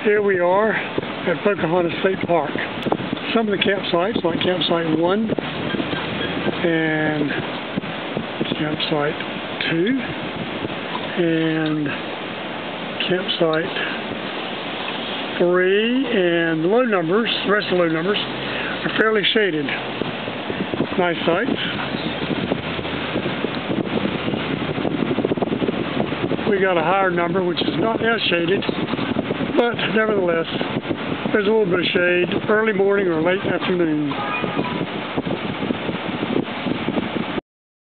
Here we are at Pocahontas State Park. Some of the campsites, like campsite 1 and campsite 2 and campsite 3, and the low numbers, the rest of the low numbers, are fairly shaded. Nice sites. We got a higher number, which is not as shaded, but nevertheless, there's a little bit of shade, early morning or late afternoon.